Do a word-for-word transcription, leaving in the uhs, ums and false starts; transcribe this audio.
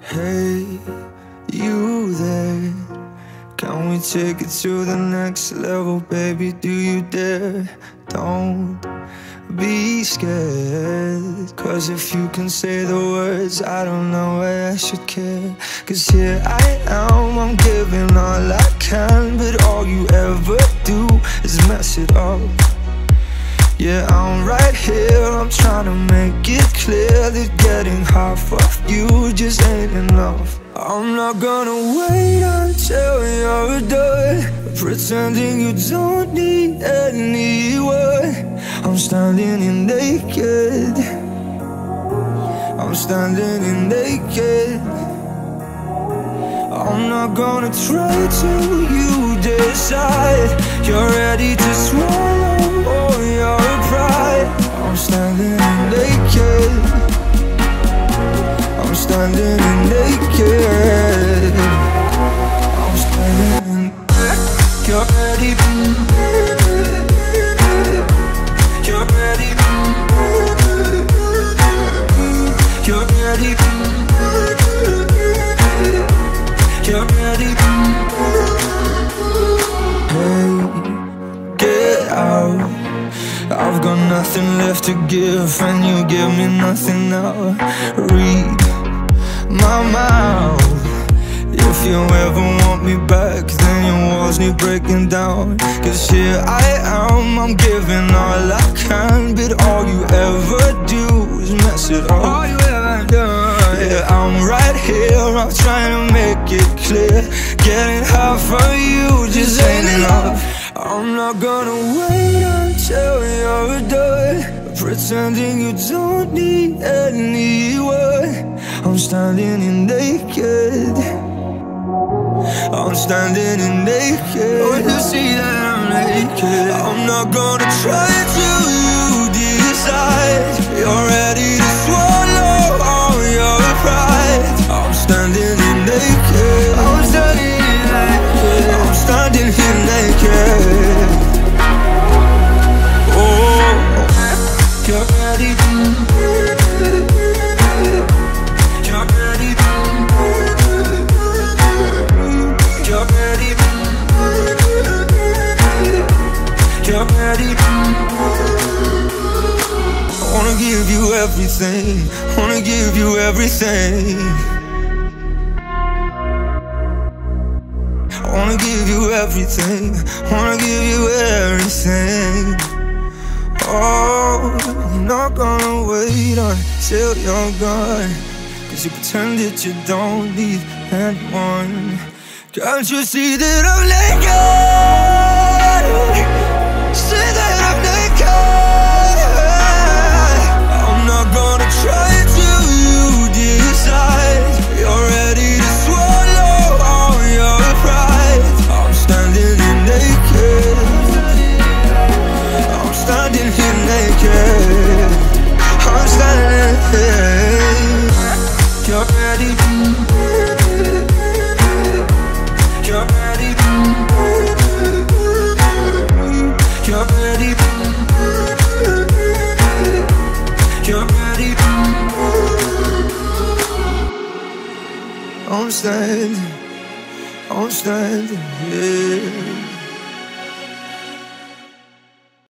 Hey, you there? Can we take it to the next level, baby? Do you dare? Don't be scared, 'cause if you can say the words, I don't know why I should care. 'Cause here I am, I'm giving all I can, but all you ever do is mess it up. Yeah, I'm right here, I'm trying to make it clear that getting half of you just ain't enough. I'm not gonna wait until you're done pretending you don't need anyone. I'm standing in naked, I'm standing in naked. I'm not gonna try till you decide you're ready to swallow all your pride. I'm standing in naked, I'm standing in naked. I'm standing in, you're ready, you're ready, you're ready, you're ready. Hey, get out, I've got nothing left to give, and you give me nothing now. Read my mouth. If you ever want me back, then your walls need breaking down. 'Cause here I am, I'm giving all I can, but all you ever do is mess it up. All you ever do. Yeah, I'm right here, I'm trying to make it clear. Getting half of you just ain't enough. I'm not gonna wait until you're done pretending you don't need anyone. I'm standing in naked, I'm standing in naked. When you see that I'm naked, I'm not gonna try till you decide you're ready to swallow all your pride. I'm standing in naked, I'm standing in naked, I'm standing here naked. Oh, you're ready, you're ready, you're ready, you're ready. I wanna give you everything, wanna give you everything. I wanna give you everything, wanna give you everything. Oh, I'm not gonna wait until you're gone, 'cause you pretend that you don't need anyone. Can't you see that I'm naked? See that I'm naked. I'm not gonna try till you decide you're ready to swallow all your pride. I'm standing in naked, I'm standing here naked, I'm standing here. You're ready, you're ready, you're ready, you're ready. I'm standing, I'm standing here.